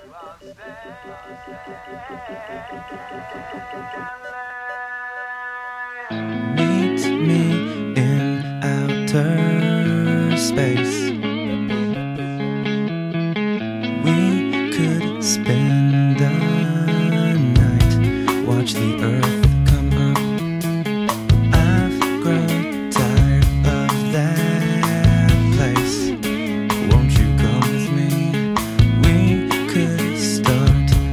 Meet me in outer space. We could spend the night, watch the earth come up. I've grown tired of that place. Won't you come with me? We could start,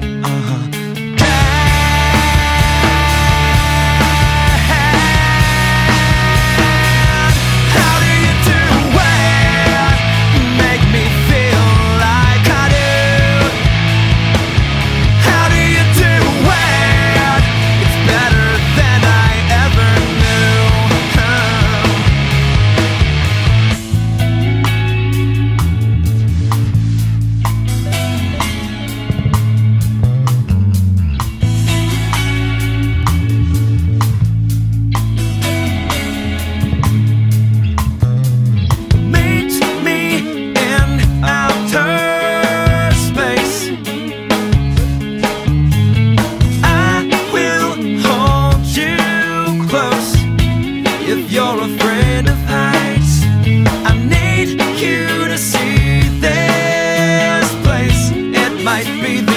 if you're afraid of heights, I need you to see this place. It might be the